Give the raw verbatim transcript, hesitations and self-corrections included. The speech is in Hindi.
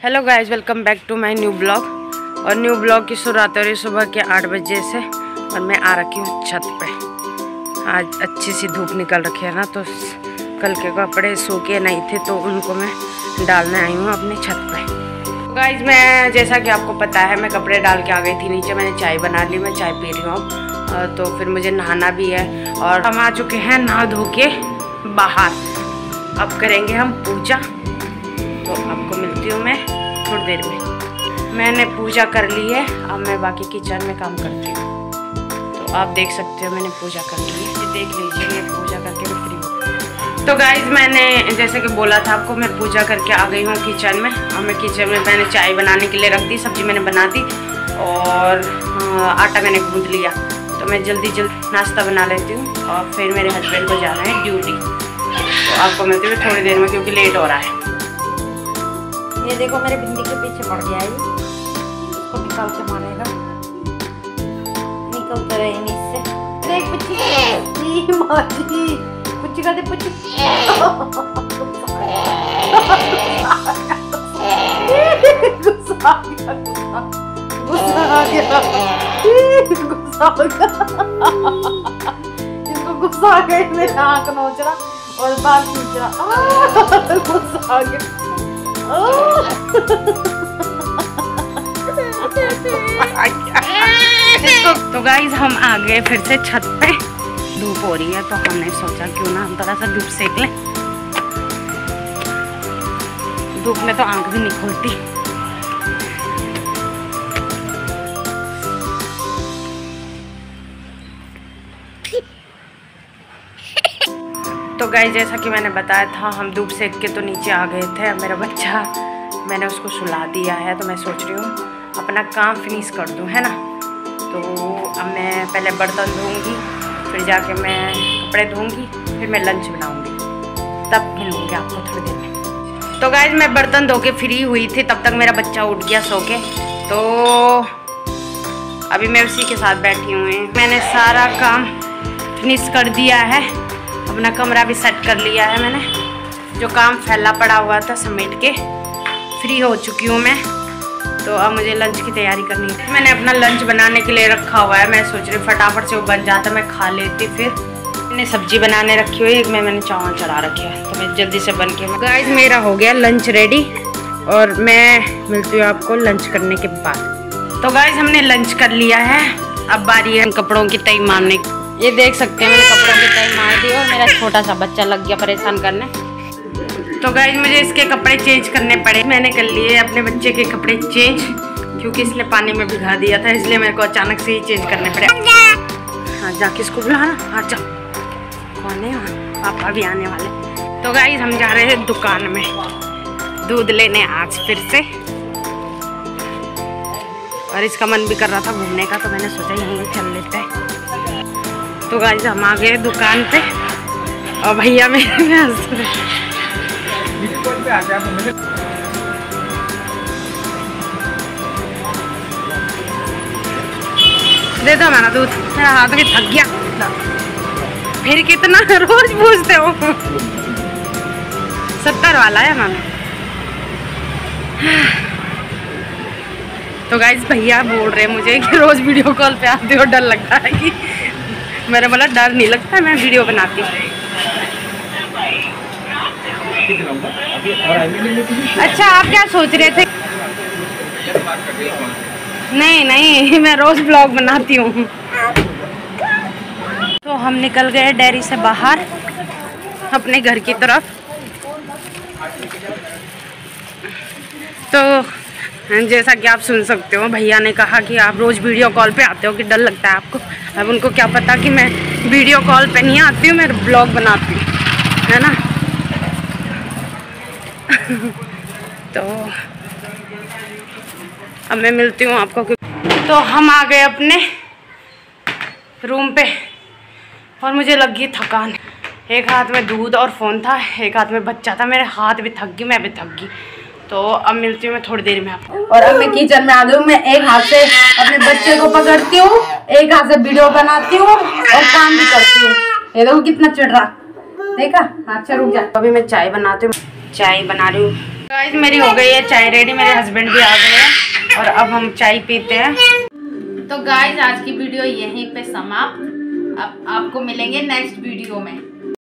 Hello guys, welcome back to my new blog. और न्यू ब्लॉग की शुरुआत हो रही है सुबह के आठ बजे से और मैं आ रखी हूँ छत पे। आज अच्छी सी धूप निकल रखी है ना, तो कल के कपड़े सूखे नहीं थे तो उनको मैं डालने आई हूँ अपनी छत पे। तो गाइस, मैं जैसा कि आपको पता है मैं कपड़े डाल के आ गई थी नीचे। मैंने चाय बना ली, मैं चाय पी रही हूँ। तो फिर मुझे नहाना भी है और हम आ चुके हैं नहा धो के बाहर। अब करेंगे हम पूजा, तो आपको मिलती हूँ मैं थोड़ी देर में। मैंने पूजा कर ली है, अब मैं बाकी किचन में काम करती हूँ। तो आप देख सकते हो मैंने पूजा कर ली है, ये देख लीजिए मैं पूजा करके भी फ्री हूँ। तो गाइज, मैंने जैसे कि बोला था आपको, मैं पूजा करके आ गई हूँ किचन में। और मैं किचन में मैंने चाय बनाने के लिए रख दी, सब्जी मैंने बना दी और आटा मैंने गूंथ लिया। तो मैं जल्दी जल्दी नाश्ता बना लेती हूँ और फिर मेरे हस्बैंड को जाना है ड्यूटी। तो आपको मिलती हूँ थोड़ी देर में क्योंकि लेट हो रहा है। ये देखो मेरे भिंडी के पीछे पड़ गया है, इसको निकाल के मारेगा। निकल तो रहे नहीं इससे। देख पुच्ची मारी, पुच्ची का दे पुच्ची। गुस्सा आ गया, गुस्सा आ गया, गुस्सा आ गया। इसको गुस्सा आ गया, मेरा आँख नोच रहा और बाल खींच रहा। गुस्सा आ गया। तो गाइज, हम आ गए फिर से छत पे। धूप हो रही है तो हमने सोचा क्यों ना हम थोड़ा सा धूप सेक लें। धूप में तो आंख भी नहीं खुलती। तो गाइस, जैसा कि मैंने बताया था, हम धूप सेक के तो नीचे आ गए थे। अब मेरा बच्चा, मैंने उसको सुला दिया है, तो मैं सोच रही हूँ अपना काम फिनिश कर दूँ, है ना। तो अब मैं पहले बर्तन धोऊंगी, फिर जाके मैं कपड़े धोऊंगी, फिर मैं लंच बनाऊंगी। तब मिलूंगी आपको थोड़ी देर में। तो गाइस, मैं बर्तन धो के फ्री हुई थी, तब तक मेरा बच्चा उठ गया सो के। तो अभी मैं उसी के साथ बैठी हुई हूँ। मैंने सारा काम फिनिश कर दिया है, अपना कमरा भी सेट कर लिया है मैंने। जो काम फैला पड़ा हुआ था समेट के फ्री हो चुकी हूँ मैं। तो अब मुझे लंच की तैयारी करनी है। मैंने अपना लंच बनाने के लिए रखा हुआ है। मैं सोच रही फटाफट से वो बन जाता, मैं खा लेती। फिर मैंने सब्जी बनाने रखी हुई है, एक में मैंने चावल चढ़ा रखे हैं, तो मैं जल्दी से बन के। गाइस, मेरा हो गया लंच रेडी और मैं मिलती हूँ आपको लंच करने के बाद। तो गाइस, हमने लंच कर लिया है, अब बारी है कपड़ों की तय मारने की। ये देख सकते हैं मैंने कपड़ों की तय मार दी और मेरा छोटा सा बच्चा लग गया परेशान करने। तो गाइस, मुझे इसके कपड़े चेंज करने पड़े। मैंने कर लिए अपने बच्चे के कपड़े चेंज, क्योंकि इसने पानी में भिगा दिया था, इसलिए मेरे को अचानक से ही चेंज करने पड़े। हाँ, जाके इसको बुलाना। हाँ चल, कौन है? पापा भी आने वाले। तो गाइस, हम जा रहे हैं दुकान में दूध लेने आज फिर से। और इसका मन भी कर रहा था घूमने का, तो मैंने सोचा यहीं चल लेते हैं। तो गाइस, हम आ गए दुकान पे और भैया मेरे दे दो हमारा दूध, मेरा हाथ भी थक गया। फिर कितना रोज पूछते हो? सत्तर वाला है मैम। तो गाइस, भैया बोल रहे मुझे कि रोज वीडियो कॉल पे आते हो, डर लगता है कि। मैंने बोला डर नहीं लगता, मैं वीडियो बनाती हूँ। अच्छा, आप क्या सोच रहे थे? नहीं नहीं, मैं रोज ब्लॉग बनाती हूँ। तो हम निकल गए डेयरी से बाहर अपने घर की तरफ। तो जैसा कि आप सुन सकते हो, भैया ने कहा कि आप रोज़ वीडियो कॉल पे आते हो कि डर लगता है आपको। अब उनको क्या पता कि मैं वीडियो कॉल पे नहीं आती हूँ, मैं ब्लॉग बनाती हूँ, है ना। तो अब मैं मिलती हूँ आपको। तो हम आ गए अपने रूम पे और मुझे लग गई थकान। एक हाथ में दूध और फ़ोन था, एक हाथ में बच्चा था, मेरे हाथ भी थक गई, मैं भी थक गई। तो अब मिलती हूँ मैं थोड़ी देर में आपको। और अब मैं किचन में आ गई हूँ। मैं एक हाथ से अपने बच्चे को पकड़ती हूँ, एक हाथ से वीडियो बनाती हूँ और काम भी करती हूँ। ये देखो कितना चिढ़ रहा, देखा। अच्छा रुक जा, अभी मैं चाय बनाती हूँ। चाय बना रही हूँ गाइस मेरी हो गई है चाय रेडी, मेरे हस्बैंड भी आ गए हैं और अब हम चाय पीते हैं। तो गाइस आज की वीडियो यहीं पे समाप्त। अब आपको मिलेंगे नेक्स्ट वीडियो में।